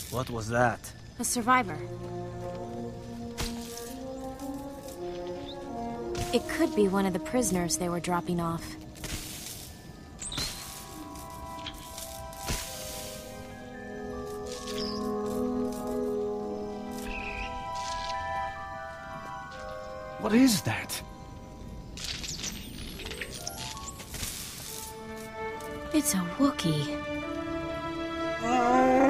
What was that? A survivor. It could be one of the prisoners they were dropping off. What is that? It's a Wookiee.